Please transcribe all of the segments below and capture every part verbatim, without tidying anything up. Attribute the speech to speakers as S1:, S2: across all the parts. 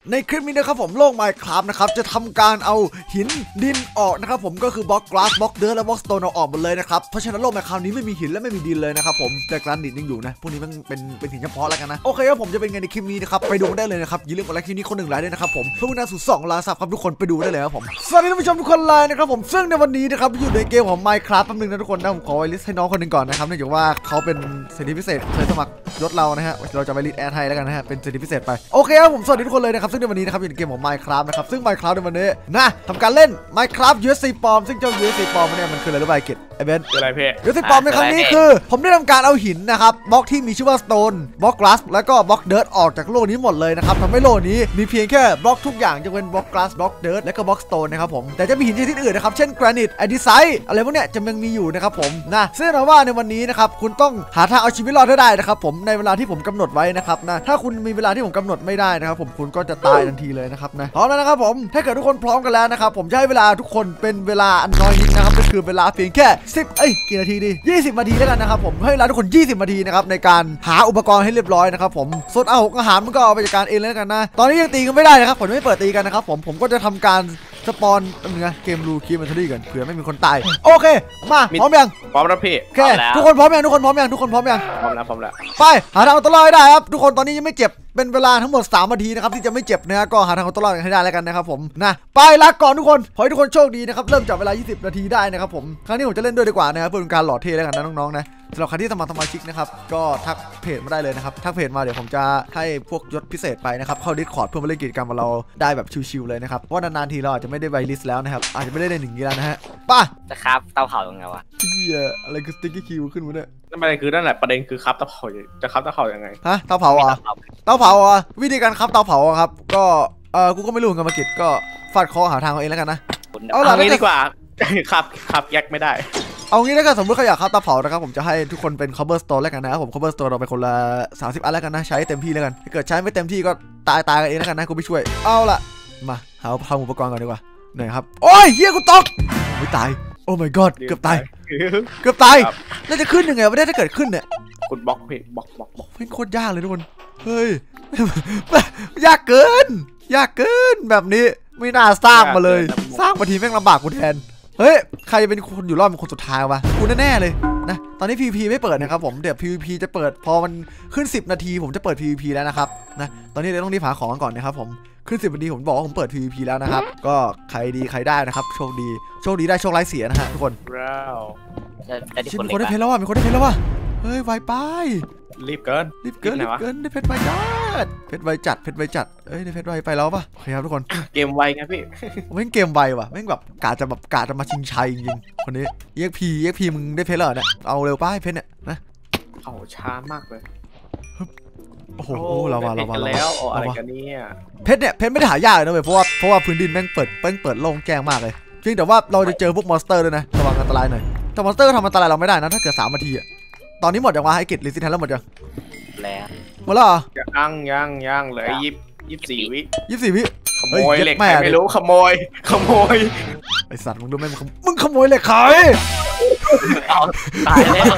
S1: ในคลิปนี้นะครับผมโลก Minecraft นะครับจะทำการเอาหินดินออกนะครับผมก็คือบล็อกกราสบล็อกเดิร์และบล็อกสโตนเอาออกหมดเลยนะครับเพราะฉะนั้นโลก Minecraft นี้ไม่มีหินและไม่มีดินเลยนะครับผมแต่กรานดิตยังอยู่นะพวกนี้มันเป็นเป็นหินเฉพาะแล้วกันนะโอเคครับผมจะเป็นไงในคลิปนี้นะครับไปดูได้เลยนะครับอย่าลืมกดไลค์คลิปนี้คนหนึ่งไลค์ด้วยนะครับผมเพื่อเป็นการสู่สองล้านซับครับทุกคนไปดูได้เลยครับผมสวัสดีท่านผู้ชมทุกคนเลยนะครับผมซึ่งในวันนี้นะครับอยู่ในเกมของ Minecraft แป๊บนึงนะทุกคนนะผมขอไว้ลิสต์ให้น้องคนหนึ่งก่อนนะครับเนื่องจากว่าเขาเป็นสิทธิพิเศษเคยสมัครยศเรานะฮะเราจะไปลิสต์แอดให้แล้วกันนะฮะเป็นสิทธิพิเศษไปโอเคครับผมสวัสดีทุกคนเลยนะครับซึ่งในวันนี้นะครับอยู่ในเกมของ Minecraft นะครับซึ่ง Minecraft ในวันนี้นะทำการเล่น Minecraft ยู เอส ซี ปลอมซึ่งเจ้า ยู เอส ซี ปลอมเนี่ยมันคืออะไรรู้ป่ะกิจไอเบน
S2: คืออะไรเพ่
S1: ยู เอส ซี ปลอมในครั้งนี้คือผมได้ทำการเอาหินนะครับบล็อกที่มีชื่อว่า Stone บล็อก Glass แล้วก็บล็อก Dirt ออกจากโลกนี้หมดเลยนะครับทำให้โลกนี้มีเพียงแค่บล็อกทุกอย่างจะเป็นบล็อก Glass บล็อก Dirt และก็บล็อก Stone นะครับผมแต่จะมีหินชนิดอื่นนะครับเช่น Granite Andesite อะไรพวกเนี้ยจะยังมีอยู่นะครับผมนะซึ่งแน่นอนว่าในวันนี้นะครับคุณต้องหาทางเอาชีวิตรอดให้ได้นะครับผมในเวลาที่ผมกำหนดไว้นะครับนะถ้าคุณมีเวลาที่ผมกำหนดไม่ได้นะครับผมคุณก็จะตายทันทีเลยนะครับนะพร้อมแล้วนะครับผมถ้าเกิดทุกคนพร้อมกันแล้วนะครับผมจะให้เวลาทุกคนเป็นเวลาอันน้อยนิดนะครับก็คือเวลาเพียงแค่สิบเอ้ยกี่นาทีดียี่สิบนาทีแล้วกันนะครับผมให้เวลาทุกคนยี่สิบนาทีนะครับในการหาอุปกรณ์ให้เรียบร้อยนะครับผมส่วนอาหารอาหารมันก็เอาไปจัดการเองแล้วกันนะตอนนี้ยังตีกันไม่ได้นะครับผมไม่เปิดตีกันนะครับผมผมก็จะทำการสปอนนึงนะเกมรูคีมันทรีกันเผื่อไม่มีคนตายโอเคมาพร้อมยัง
S2: พร้อมแล้วพี่
S1: โอเคทุกคนพร้อมยังทุกคนพร้อมยังทุกคนพร้อมยัง
S2: พร้อมแล้วพร้อมแล้ว
S1: ไปหาทางเอาตัวรอดให้ได้ครับทุกคนตอนนี้ยังไม่เจ็บเป็นเวลาทั้งหมดสามนาทีนะครับที่จะไม่เจ็บนะก็หาทางเอาตัวรอดให้ได้แล้วกันนะครับผมนะไปลาก่อนทุกคนขอให้ทุกคนโชคดีนะครับเริ่มจากเวลายี่สิบนาทีได้นะครับผมครั้งนี้ผมจะเล่นด้วยดีกว่านะครับเพื่อเป็นการหล่อเท่แล้วกันนะน้องๆนะสำหรับใครที่สมัครสมาชิกนะครับก็ทักเพจมาได้เลยนะครับทักเพจมาเดี๋ยวผมจะให้พวกยศพิเศษไปนะครับเข้า Discord เพื่อมาเล่นกิจกรรมกับเราได้แบบชิวๆเลยนะครับเพราะนานๆทีเราอาจจะไม่ได้ไวลิสแล้วนะครับอาจจะไม่ได้เล่นอย่างนี้แล้วนะฮะป่ะ
S3: จะครับเตาเผายังไงวะ
S1: เฮียอะไรคือสติ๊กเกอร์คิวขึ้นมาเนี่ย
S2: นั่นประเด็นคือนั่นแหละประเด็นคือครับเตาเผาจะครับเตาเผายังไง
S1: ฮะเตาเผาอ่ะเตาเผาอ่ะวิธีการครับเตาเผาครับก็เออกูก็ไม่รู้เหมือนกันมากิจก็ฟาดคอหาทางเอาเองแล้วกันนะ
S2: เอาล่ะนี่ดีกว่าครับครับแยกไม่ได้
S1: เอางี้ถ้าเกิดสมมติเขาอยากเข้าเตาเผานะครับผมจะให้ทุกคนเป็น cover store แล้วกันนะครับผม cover store เราไปคนละสามสิบอันแล้วกันนะใช้เต็มที่แล้วกันถ้าเกิดใช้ไม่เต็มที่ก็ตายตายกันเองแล้วกันนะกูไม่ช่วยเอาล่ะมาหาทำอุปกรณ์ก่อนดีกว่าหน่อยครับโอ้ยเฮียกูตกไม่ตายโอ้ my god เกือบตายเกือบตายแล้วจะขึ้นยังไงวะเนี่ยถ้าเกิดขึ้นเนี่ย
S2: กดบล็อกพี่บล็อกบล็อก
S1: เป็นโคตรยากเลยทุกคนเฮ้ยยากเกินยากเกินแบบนี้ไม่น่าสร้างมาเลยสร้างมาทีแม่งลำบากกูแทนเฮ้ยใครจะเป็นคนอยู่รอดเป็นคนสุดท้ายวะกูแน่ๆเลยนะตอนนี้ พี วี พี ไม่เปิดนะครับผมเดี๋ยว พี วี พี จะเปิดพอมันขึ้นสิบนาทีผมจะเปิด พี วี พี แล้วนะครับนะตอนนี้เราต้องรีบหาของก่อนนะครับผมขึ้นสิบนาทีผมบอกว่าผมเปิด พี วี พี แล้วนะครับก็ใครดีใครได้นะครับโชคดีโชคดีได้โชคร้ายเสียนะฮะทุกคนชิมคนได้เพลแล้วว่ะมีคนได้เพลแล้วว่ะเฮ้ยไวไป
S2: รีบเกิน
S1: รีบเกินรีบเกินได้เพชรไวจัดเพชรไวจัดเพชรไวจัดเอ้ยได้เพชรไวไปแล้วป่ะโอเคครับทุกคน
S2: เกมไวครับพี่
S1: แม่งเกมไวว่ะแม่งแบบกาจะแบบกาจะมาชิงชัยจริงๆคนนี้เอ็กพีเอ็กพีมึงได้เพชรแล้วเนี่ยเอาเร็วป้ายเพชรเนี่ยนะ
S2: เขาช้ามากเลย
S1: โอ้โหเรามาเรามา
S2: แล้วอะไรกันเนี่ย
S1: เพชรเนี่ยเพชรไม่ได้หายากเลยนะเว้ยเพราะว่าเพราะว่าพื้นดินแม่งเปิดแม่งเปิดโล่งแจ้งมากเลยเพียงแต่ว่าเราจะเจอพวกมอนสเตอร์ด้วยนะระวังอันตรายหน่อยแต่มอนสเตอร์ทำอันตรายเราไม่ได้นะถ้าเกิดสามนาทีอะตอนนี้หมดยังวะให้กิจลิซิทันแล้วหมดยัง
S3: แล้ว
S1: หมดแล้วเหรอ
S2: ยังยังยังเหลือยี่ยี่สี่วิ
S1: ยี่สี่วิ
S2: ขโมยเหล็กไม่รู้ขโมยขโมย
S1: ไอสัตว์มึงดูไหมมึงมึงขโมยเหล็กใคร
S3: เอาตายแล้ว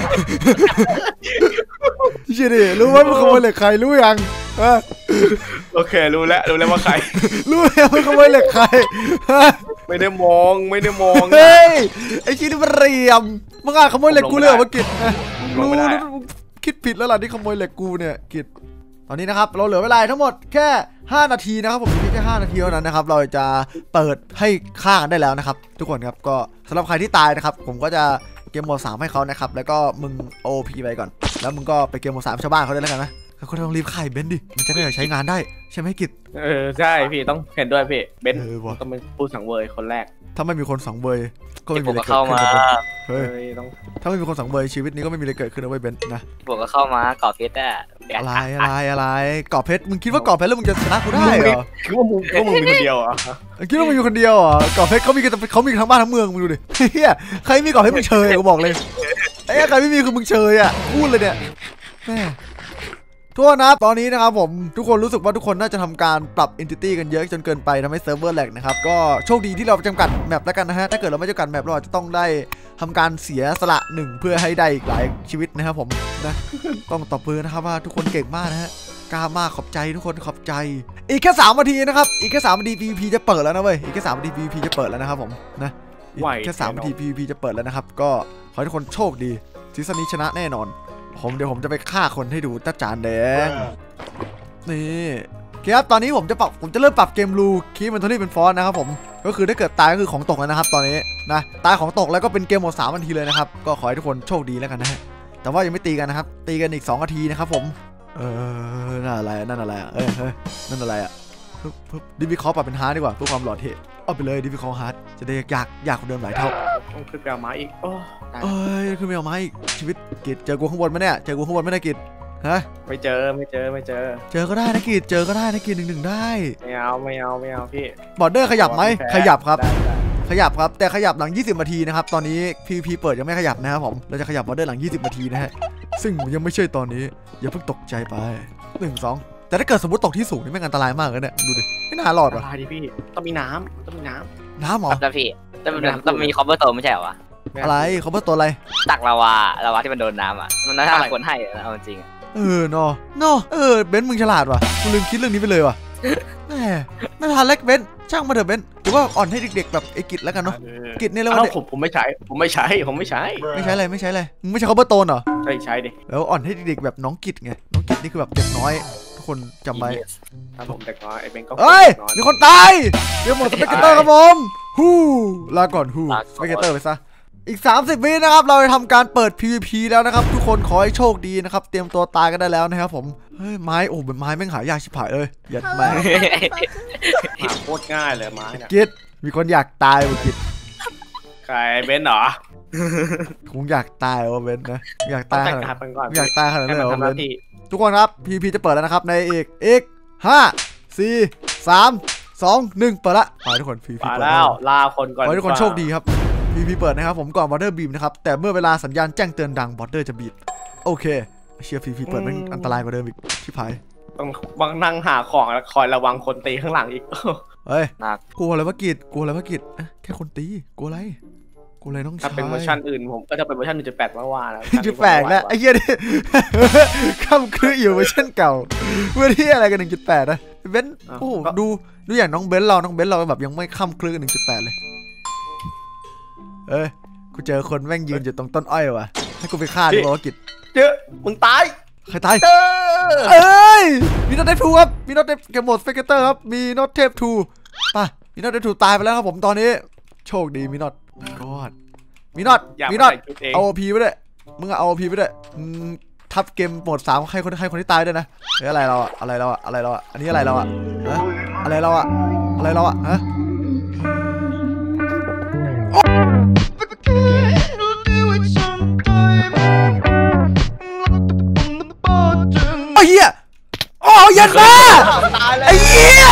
S1: เชี่ยดิรู้ไหมมึงขโมยเหล็กใครรู้ยัง
S2: โอเครู้แล้วรู้แล้วว่าใคร
S1: รู้แล้วมึงขโมยเหล็กใคร
S2: ไม่ได้มองไม่ได้มอง
S1: เฮ้ยไอชิ้นนี้มันเรียมมึงอ่ะขโมยเหล็กกูเลยเหรอเมื่อกี้รู้คิดผิดแล้วล่ะที่ขโมยเหล็กกูเนี่ยกิจตอนนี้นะครับเราเหลือเวลาทั้งหมดแค่ห้านาทีนะครับผมแค่ห้านาทีเท่านั้นนะครับเราจะเปิดให้ฆ่ากันได้แล้วนะครับทุกคนครับก็สำหรับใครที่ตายนะครับผมก็จะเกมโหมดสามให้เขานะครับแล้วก็มึง โอ พี ไปก่อนแล้วมึงก็ไปเกมโหมดสามชาวบ้านเขาได้แล้วกันนะเขาต้องรีบฆ่าเบนดิมันจะได้ใช้งานได้ใช่ไหมกิจ
S2: เออใช่พี่ต้องเห็นด้วยพี่เบนต้องเป็นผู้สังเวยคนแรก
S1: ถ้าไม่มีคนสังเวยก็ไม่มีอะไรเกิดขึ้นเฮ้ยถ้าไม่มีคนสังเวยชีวิตนี้ก็ไม่มีอะไรเกิดขึ้นนะเว้ยเบนนะ
S3: บวกก็เข้ามาเกาะเพชรได้
S1: อะไรอะไรอะไรเกาะเพชรมึงคิดว่าเกาะเพชรแล้วมึงจะชนะกูได้เหรอ
S2: คิดว่ามึงคิดว่ามึงมีคนเดียวอ่ะ
S1: คิดว่ามึงอยู่คนเดียวอ่ะเกาะเพชรเขามีกันเขามีทั้งบ้านทั้งเมืองมึงดูดิเฮียใครมีเกาะเพชรมึงเชยกูบอกเลยไอ้ใครไม่มีคือมึงเชยอ่ะพูดเลยเนี่ยแม่ทุกคนนะตอนนี้นะครับผมทุกคนรู้สึกว่าทุกคนน่าจะทำการปรับ entity กันเยอะจนเกินไปทำให้เซิร์ฟเวอร์แหลกนะครับก็โชคดีที่เราจำกัดแมปแล้วกันนะฮะถ้าเกิดเราไม่จำกัดแมปเราอาจจะต้องได้ทำการเสียสละหนึ่งเพื่อให้ได้อีกหลายชีวิตนะครับผมนะต้องตบมือนะครับว่าทุกคนเก่งมากนะฮะกล้ามากขอบใจทุกคนขอบใจอีกแค่สามนาทีนะครับอีกแค่สามนาที พี วี พี จะเปิดแล้วนะเว้ยอีกแค่สามนาที พี วี พี จะเปิดแล้วนะครับผมนะอีกแค่สามนาที พี วี พี จะเปิดแล้วนะครับก็ขอให้ทุกคนโชคดีซีซั่นนี้ชนะแน่นอนผมเดี๋ยวผมจะไปฆ่าคนให้ดูตาจานแดงนี่ครับตอนนี้ผมจะปรับผมจะเริ่มปรับเกมรูคีมันโทนี่เป็นฟอนต์นะครับผมก็คือถ้าเกิดตายก็คือของตกแล้วนะครับตอนนี้นะตายของตกแล้วก็เป็นเกมหมดสามนาทีเลยนะครับก็ขอให้ทุกคนโชคดีแล้วกันนะฮะแต่ว่ายังไม่ตีกันนะครับตีกันอีกสองนาทีนะครับผมเออนั่นอะไรนั่นอะไรอ่ะเอ้ยเฮ้ยนั่นอะไรอ่ะปึ๊บปึ๊บดิวิคอปรับเป็นฮาร์ดดีกว่าเพื่อความหล่อเท่เอาไปเลยดิวิคอฮาร์ดจะได้ยากยากกว่าเดิมหลายเท่า
S2: ต้องขึ้นไปเอาไม้อีกโอ้
S1: เอ้ยขึ้นไปเอาไม้อีกชีวิตกิจเจอกูข้างบนไหมเนี่ยเจอกูข้างบนไหมเนี่ยกิจฮะ
S2: ไม่เจอไม่เจอไม่เจอ
S1: เจอก็ได้นะกิจเจอก็ได้นะกิจหนึ่งหนึ่งได้
S2: ไม่เอาไม่เอาไม่เอาพี่
S1: บอร์เดอร์ขยับไหมขยับครับขยับครับแต่ขยับหลังยี่สิบนาทีนะครับตอนนี้ พี วี พี เปิดยังไม่ขยับนะครับผมเราจะขยับบอร์เดอร์หลังยี่สิบนาทีนะฮะซึ่งยังไม่ใช่ตอนนี้อย่าเพิ่งตกใจไปหนึ่ง สองแต่ถ้าเกิดสมมติตกที่สูงนี่ไม่อันตรายมากเลยเนี่ยดูดิไม่น่ารอดว่ะ
S2: อันตรายดิพี่ต้องมีน้ำต้องมีน้ำ
S1: น้ำหรอ
S3: ครับพี่ต้องมีต้องมีคอมเบอร์โตไม่ใช่เหรอวะ
S1: อะไรเขาเป็นตัวอะไร
S3: ตักลาวาลาวาที่มันโดนน้ำอ่ะมันน่าควรให้นะเอาจริง
S1: เออเนาะเนาะเออเบนซ์มึงฉลาดว่ะกูลืมคิดเรื่องนี้ไปเลยว่ะแหมไม่ทันเล็กเบนซ์ช่างมาเถอะเบนซ์ถือว่าอ่อนให้เด็กๆแบบไอ้กิจแล้วกันเนาะกิจนี่แล้วว่า
S2: ผมผมไม่ใช้ผมไม่ใช้ผมไม่ใช้
S1: ไม่ใช้อะไรไม่ใช้อะไรมึงไม่ใช่คอมเบอร์โตนเหรอ
S2: ใช่ใช้ดิ
S1: แล้วอ่อนให้เด็กๆแบบน้องกิจไงน้องกิจนี่คือแบบเด็กน้อยทุกคนจำไว้
S2: ถ้าผมเด็กน้อยไอ้เบนก็
S1: เฮ้ยมีคนตายเดี๋ยวหมดสเปกเตอร์ครับผมฮู้ลาก่อนฮู้สเปกเตอร์ไปซะอีกสามสิบวินะครับเราจะทำการเปิด พี วี พี แล้วนะครับทุกคนขอให้โชคดีนะครับเตรียมตัวตายกันได้แล้วนะครับผมเฮ้ยไม้โอ้เป็นไม้แม่งหายากชิบหายเลยยัดแม่
S2: หาโคตรง่ายเลยไม้เนี่ย
S1: กิจมีคนอยากตายว่ะกิจ
S2: ใครเบนเหรอ
S1: คงอยากตายว่ะเบนนะอยากตายขนาดอยากตายขนาดนั้นเหรอเบนทุกคนครับ พี วี พี จะเปิดแล้วนะครับในอีกอีกห้า สี่ สาม สอง หนึ่งเปิดละไปทุกคน พี วี พี
S2: เปิดแล้วลาคนก่อน
S1: ขอให้ทุกคนโชคดีครับ พี วี พี เปิดนะครับผมก่อนบอร์เดอร์บีมนะครับแต่เมื่อเวลาสัญญาณแจ้งเตือนดังบอร์เดอร์จะบีบโอเคเชียร์ พี วี พี เปิดมันอันตรายกว่าเดิมอีกชิบหาย
S2: ต้องบางนั่งหาของแล้วคอยระวังคนตีข้างหลังอีก
S1: เฮ้ยกลัวอะไรวะกิจกลัวอะไรวะกิจแค่คนตีกลัวอะไรกลัวอะไรน้องชาย
S2: ถ้าเป็นเวอร์ชันอื่นผมก็จะเป็นเวอร์ชันหนึ่งจุดแปดว่าว่าแล้ว
S1: จุดแปดแล้วไอ้เหี้ยนี่ข้ามคืออยู่เวอร์ชันเก่าเวอร์ที่อะไรกันหนึ่งจุดแปดนะเบนโอ้ดูดูอย่างน้องเบนเราน้องเบนเราแบบยังไม่ข้ามคลื่นหนึ่งจุดแปดเลยเอ้ยกูเจอคนแม่งยืนอยู่ตรงต้นอ้อยว่ะให้กูไปฆ่าดีกว่ากิจ
S2: เจอมึงตาย
S1: ใครตายเอ้ยมีน็อตเทปทูครับมีน็อตเทปเกมโหมดสเปกเตอร์ครับมีน็อตเทปทูป่ะมีน็อตเทปทูตายไปแล้วครับผมตอนนี้โชคดีมีน็อตรอดมีน็อตมีน็อตเอาโอพีไปด้วยมึงเอาโอพีไปด้วยทับเกมโหมดสามให้คนให้คนที่ตายด้วยนะเฮ้ยอะไรเราอะอะไรเราอะอะไรเราอะอันนี้อะไรเราอะฮะอะไรเราอะอะไรเราอะฮะไอ้เหี้ยโอ้ยันมาไอ้เหี้ย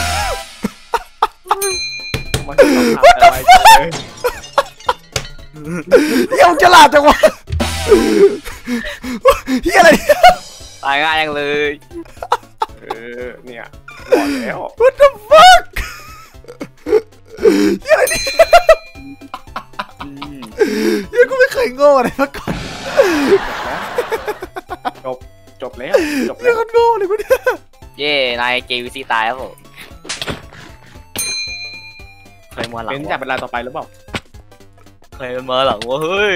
S1: เหี้ยฉลาดจังวะเหี้ยอะไร
S3: ตายง่ายจังเลย
S2: เออเนี่ยบอกแล้ว
S1: What the fuck เหี้ยอะไรเนี่ยเหี้ยกูไม่เคยโง่อะไรมาก่อน
S2: จบจบแล้วจบ
S1: แล้วโง่เลยกูเนี่ย
S3: เย่นายเจวีซีตายแล้วผมเคยมัวหลัง
S2: เป็นจับเวลาต่อไปหรือเปล่า
S3: เคยมัวหลังวะเฮ้ย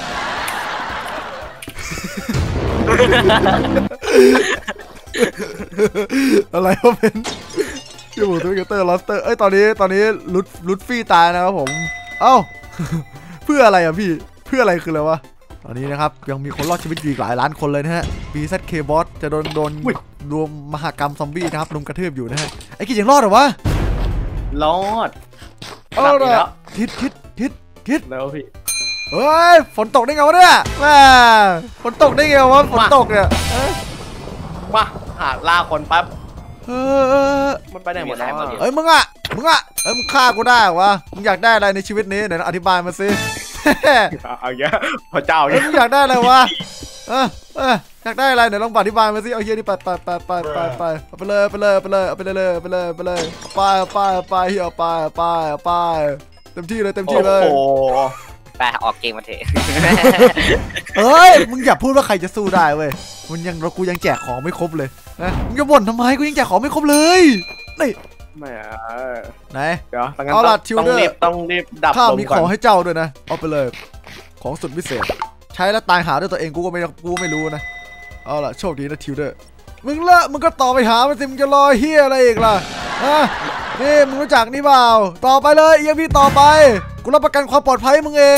S1: อะไรวะเป็นยูทูบเตอร์ลอสเตอร์เอ้ยตอนนี้ตอนนี้ลุดลุดฟี่ตายนะครับผมเอ้าเพื่ออะไรอ่ะพี่เพื่ออะไรคืออะไรวะตอนนี้นะครับยังมีคนรอดชีวิตอยู่อีกหลายล้านคนเลยนะฮะ บี แซด เค บอสจะโดนโดนรวมมหกรรมซอมบี้นะครับลุมกระทืบอยู่นะฮะไอ้กิจยังรอดหรอวะ
S2: รอด
S1: เออแล้วทิศทิศทิศทิศ
S2: แล้วพี่
S1: เฮ้ยฝนตกได้ไงวะเนี่ยแม่ฝนตกได้ไงวะฝนตกเนี่ย
S2: มาหาล่าคนปั๊บ
S1: เออ
S2: มันไปไหนหมดแล้ว
S1: เอ้ยมึงอ่ะมึงอ่ะเอ้ยมึงฆ่ากูได้วะมึงอยากได้อะไรในชีวิตนี้เดี๋ยวอธิบายมาสิ
S2: เอาเยอะพระเจ้า
S1: เนี่ยมึงอยากได้อะไรวะเออเอออยากได้อะไรเดี๋ยวลองอธิบายมาสิเอาเฮียนี่ไปไปไปไปไปไปเอาไปเลยไปเลยไปเลยเอาไปเลยไปเลยไปเลยไปไปไปเฮียไปไปไปเต็มที่เลยเต็มที่เลย
S2: โอ้
S3: ไปออกเกมมาเถอะ
S1: เอ้ยมึงอย่าพูดว่าใครจะสู้ได้เว้ยมันยังเรากูยังแจกของไม่ครบเลยนะมึงจะบ่นทำไมกูยังแจกของไม่ครบเลยนี่
S2: ไม่อะ
S1: ไหน
S2: เดี๋ยวงั้น
S1: เอาล่ะ
S2: ต้อง
S1: ทิว
S2: ต้อง
S1: เดอร์
S2: รีบต้องรีบดับ
S1: ข้า
S2: ลม
S1: มี
S2: ก่
S1: ข
S2: อ
S1: อง
S2: น
S1: ให้เจ้าด้วยนะเอาไปเลยของสุดพิเศษใช้แล้วตายหาด้วยตัวเองกูก็ไม่กูไม่รู้นะเอาล่ะโชคดีนะทิวเดอร์มึงละมึงก็ต่อไปหามันสิมึงจะรอเฮียอะไรอีกล่ะอ่ะนี่มึงรู้จักนี่เปล่าต่อไปเลยเอียพี่ต่อไปกูรับประกันความปลอดภัยมึงเอง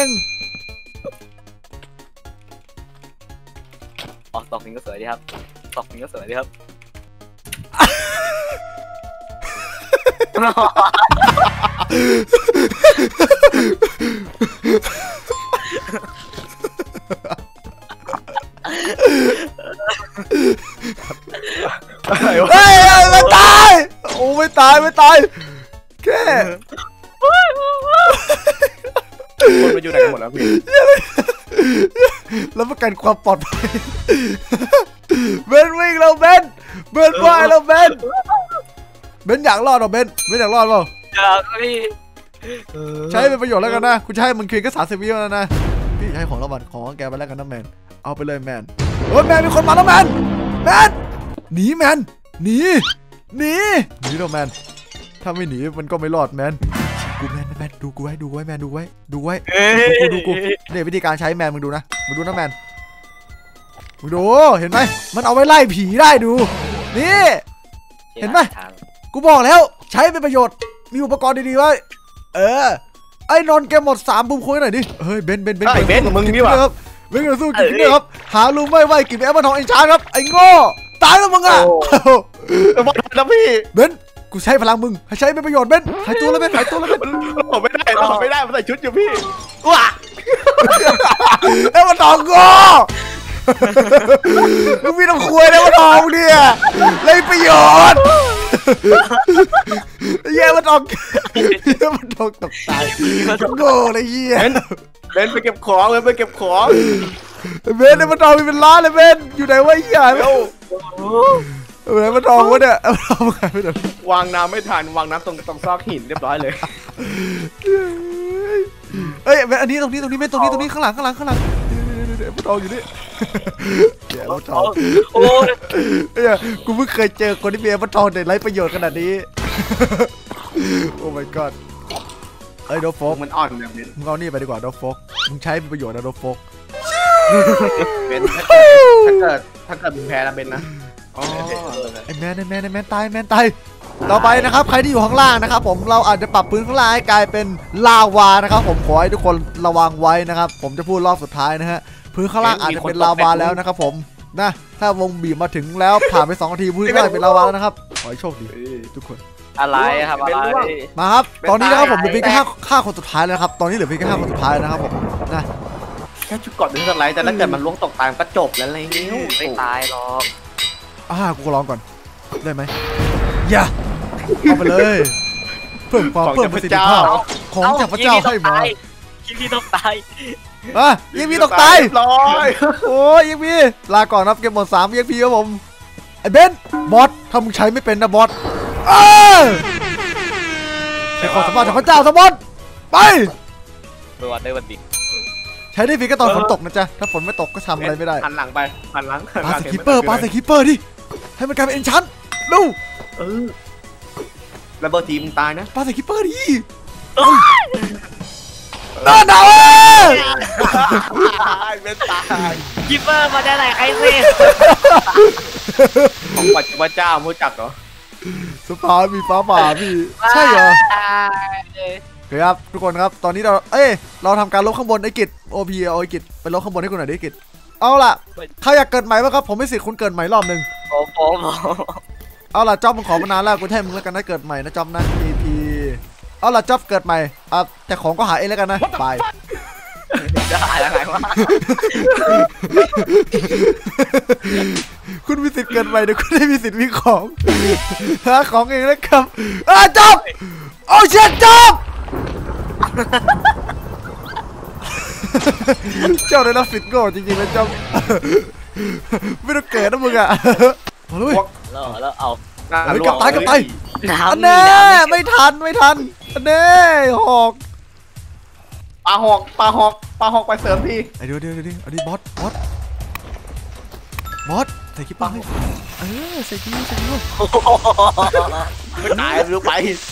S3: ออกตอกนี้ก็สวยดีครับตอกนี้ก็สวยดีครับ
S2: อะไรวะ
S1: เฮ้ยไม่ตายโอ้ไม่ตายไม่ตายแค่
S2: คนมาอยู่ไหนกันหมดแล้วพี่
S1: รับประกันความปลอดภัยเบนวิ่งแล้วเบนเบนว่ายแล้วเบนเบนอยากรอดเหรอเบนเบนอยากรอดเปล่า
S3: อยากพี่
S1: ใช้เป็นประโยชน์แล้วกันนะคุณใช้มึงคืนก็สามสิบวิแล้วนะพี่ให้ของรางวัลของแกไปแล้วกันนะแมนเอาไปเลยแมนโอ้ยแมนมีคนมาแล้วแมนแมนหนีแมนหนีหนีหนีแล้วแมนถ้าไม่หนีมันก็ไม่รอดแมนกูแมนแมนดูกูไว้ดูไว้แมนดูไว้ดูไว้ดูกูดูกูเนี่ยวิธีการใช้แมนมึงดูนะมึงดูนะแมนมึงดูเห็นไหมมันเอาไว้ไล่ผีได้ดูนี่ เห็นไหม กูบอกแล้วใช้เป็นประโยชน์มีอุปกรณ์ดีๆไว้เออไอ้นนท์แกหมดสามบุ้มคุยหน่อยดิเฮ้ยเบนเบนเบน
S2: ไอ้เบนมึงนี่หว่า
S1: ครับเบนกระสู้กินด้วยครับหาลุงไม่ไหวกินแอปเปิลทองเอ็นชาร์ครับไอ้โง่ตายแล้วมึงอ่ะ
S2: หมดแล้วพี่
S1: เบนกูใช้พลังมึงให้ใช้เป็นประโยชน์เบนหายตัวแล้วเบนหายตัวแล้วเบน
S2: เราไม่ได้เราไม่ได้มันใส่ชุดอยู่พี่
S3: ว้า
S1: แอปเปิลทองโง่มึงมีน้ำคุยแอปเปิลทองเนี่ยเลยประโยชน์แย่มันออกแย่มันออกตกตายโง่เลยเหี้ย
S2: เบนไปเก็บของเบนไปเก็บของ
S1: เบนเนี่ยมันทองมีเป็นล้านเลยเบนอยู่ไหนวะไอ้เหี้ย
S2: เร็ว
S1: ไหนมันทองวะเนี่ยเอาทองมาไปเดี๋ยว
S2: วางน้ำไม่ทันวางน้ำตรงตรงซอกหินเรียบร้อยเลย
S1: เอ้ยเบนอันนี้ตรงนี้ตรงนี้เบนตรงนี้ตรงนี้ข้างหลังข้างหลังข้างหลังเดี๋ยวมันทองอยู่นี่เดี๋ยวมันทอง
S3: โอ้ย
S1: เอ้ยกูเพิ่งเคยเจอคนที่มีมันทองแต่ไร้ประโยชน์ขนาดนี้โอ้ my god เอ้ยโดฟก
S2: มันอ่อนแบบนี้
S1: มึงเอานี่ไปดีกว่าโดฟกมึงใช้เป็นประโยชน์นะโดฟก
S2: เบนถ้าเกิดถ้าเกิดมึงแพ้นะเบนนะอ๋อ
S1: ไอ้แมนไอ้แมนไอ้แมนตายแมนตายต่อไปนะครับใครที่อยู่ข้างล่างนะครับผมเราอาจจะปรับพื้นข้างล่างให้กลายเป็นลาวานะครับผมขอให้ทุกคนระวังไว้นะครับผมจะพูดรอบสุดท้ายนะฮะพื้นข้างล่างอาจจะเป็นลาวาแล้วนะครับผมนะถ้าวงบีบมาถึงแล้วผ่านไปสองนาทีพื้นข้างล่างเป็นลาวาแล้วนะครับขอให้โชคดีทุกคน
S3: อะไรครับอะไร
S1: มาครับตอนนี้นะครับผมเหลือเพียงแค่ห้าห้าคนสุดท้ายแล้วนะครับตอนนี้เหลือเพียงแค่ห้าคนสุดท้ายแล้วนะครับผมนะ
S2: แค่ชุดเกาะดึงสไลด์แต่ถ้าเกิดมันล่วงตกตายมันก็จบแล้วอะไรเงี้ย
S3: ไม่ตายหรอก
S1: อ่ากูก็ลองก่อนได้ไหมอย่าเอาไปเลยเพิ่มความเพิ่มประสิทธิภาพของจากพระเจ้าให้มา
S3: คิดที่ต้องตาย
S1: อ่ะยังมีตกตาย
S2: ร้อย
S1: โอ้ยยังมีลาก่อนครับเกมหมดสามยังพีครับผมไอ้เบนบอสถ้ามึงใช้ไม่เป็นนะบอสเออใช้ความสามารถจากพระเจ้าสมบอสไป
S3: ตัวได้วันดิ
S1: ใช้ได้เพียงแค่ตอนฝนตกนะจ๊ะถ้าฝนไม่ตกก็ทำอะไรไม่ได้
S2: หันหลังไปหันหลัง
S1: ปาใส่คิปเปอร์ปาใส่คิปเปอร์ดิให้มันกลายเป็นเอ็นชันดู
S2: เออระเบิดทีมตายนะ
S1: ปาใส่คิปเปอร์ดิน่าหนาว
S2: เป็นตาย
S3: คิปเปอร์มาได้ไหนใครสิ
S2: ของปัจจุบันเจ้ารู้จักเหรอ
S1: สปามีฟ้าผ่าพี่ใช่เหรอครับทุกคนครับตอนนี้เราเอ้ยเราทำการลบข้างบนไอ้กิจโอพีเอาไอ้กิจไปลบข้างบนให้คุณหน่อยดิกิจเอาล่ะใครอยากเกิดใหม่บ้างครับผมไม่สิทธิ์คุณเกิดใหม่รอบหนึ่ง
S3: โอ้โห
S1: เอาล่ะจ๊อบมึงขอมานานแล้วกูให้มึงแล้วกันนะเกิดใหม่นะจ๊อบนะ อี พี เอาล่ะจ๊อบเกิดใหม่อ่ะแต่ของก็หาเองแล้วกันนะไป
S3: จะหายยังไงวะ
S1: คุณมีสิทธิ์เกิดใหม่เดี๋ยวคุณได้มีสิทธิ์มีของหาของเองแล้วครับอ่ะจ๊อบโอ้เชิดจ๊อบเจ้าได้รับสิทธิ์โง่จริงๆเลยจ๊อบไม่ต้องเกิดนะมึงอ่ะมาเลย
S3: แล้วแล้วเอา
S1: เฮ้ยกลับตายกลับตาย
S3: น้ำ
S1: อันแน่ไม่ทันไม่ทันอันแน่หอก
S2: ไปปลาหอกปลาหอกปลาหอกไปเสริมพี่
S1: ไอเดี๋ยวเดี๋ยวเดี๋ยวเอาดิบอสบอสบอสใส่กิ๊บปลาเออใส่กิ๊บใส่กิ๊บ
S2: ไม่ตายหรือไป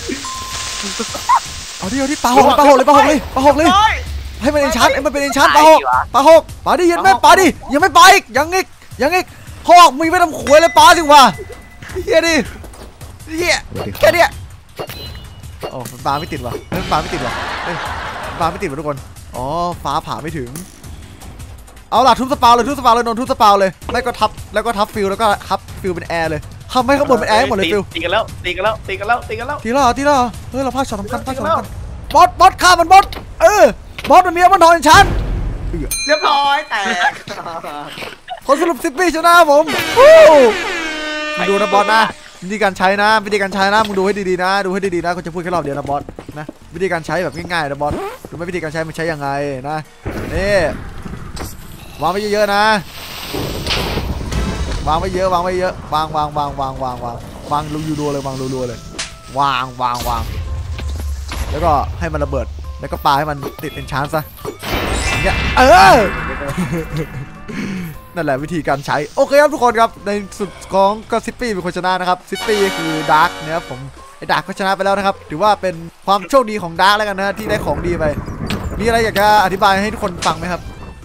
S1: เอาดิเอาดิปลาหกปลาหกเลยปลาหกเลยปลาหกเลยให้มันเอ็นชาร์จให้มันเป็นเอ็นชาร์จปลาหกปลาหกปลาดิยันแม่ปลาดิยังไม่ปลาอีกยังอีกยังอีกหอกมึงไม่ทำขวยเลยปลาสิวะเฮียดิเฮียแค่เนี้ยโอ้มันปลาไม่ติดวะเฮ้ยปลาไม่ติดวะเฮ้ยปลาไม่ติดวะทุกคนอ๋อฟ้าผ่าไม่ถึงเอาล่ะทุบสปาวเลยทุบสปาวเลยนนทุบสปาวเลยแล้วก็ทับแล้วก็ทับฟิลแล้วก็ทับฟิลเป็นแอร์เลยทำให้ข้างบนเป็นแอร์หมดเลยฟิล
S2: ตีกันแล้วตีกันแล้วตีกันแล้วตีกันแล้ว
S1: ทีละทีละเฮ้ยเราพลาดช็อตสำคัญพลาดช็อตสำคัญบอสบอสฆ่ามันบอสเออบอสมันมีมันนอนชั้น
S2: เรียบร้อยแตก
S1: คนสรุปซิปปี้ชนะผมดูนะบอสนะวิธีการใช้นะวิธีการใช้นะมึงดูให้ดีๆนะดูให้ดีๆนะเขาจะพูดแค่รอบเดียวนะบอสนะวิธีการใช้แบบง่ายๆนะบอสดูไหมวิธีการใช้มันใช้ยังไงนะนี่วางไว้เยอะๆนะวางไว้เยอะวางไว้เยอะวางวางวางวางวางวางวางลูยูรัวเลยวางรัวๆเลยวางวางวางแล้วก็ให้มันระเบิดแล้วก็ปาให้มันติดเอนชานซะอย่างเงี้ยเออ นั่นแหละวิธีการใช้โอเคครับทุกคนครับในสุดของก็ซิปปี้เป็นคนชนะนะครับซิปปี้คือดาร์กนะครับผมไอ้ดาร์กก็ชนะไปแล้วนะครับถือว่าเป็นความโชคดีของดาร์กแล้วกันนะที่ได้ของดีไปมีอะไรอยากจะอธิบายให้ทุกคนฟังไหมครับ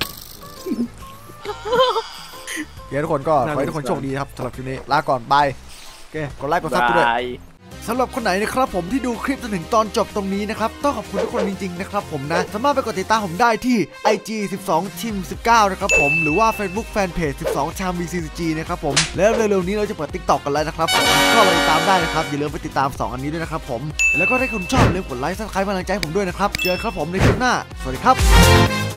S1: โอเคทุกคนก็ขอให้ทุกคนโชคดีครับสำหรับคลิปนี้ลาก่อนบายโอเคกดไลค์กดซับด้วยสำหรับคนไหนนะครับผมที่ดูคลิปจนถึงตอนจบตรงนี้นะครับต้องขอบคุณทุกคนจริงๆนะครับผมนะสามารถไปกดติดตามผมได้ที่ ไอ จี สิบสอง ทีม สิบเก้า นะครับผมหรือว่า Facebook Fanpage สิบสอง ชาม วี ซี ซี จี นะครับผมแล้วเร็วๆนี้เราจะเปิด TikTok กันแล้วนะครับผมก็ไปติดตามได้นะครับอย่าลืมไปติดตามสองอันนี้ด้วยนะครับผมแล้วก็ถ้าคุณชอบอย่าลืมกดไลค์ซับสไครป์กำลังใจผมด้วยนะครับเจอกันครับผมในคลิปหน้าสวัสดีครับ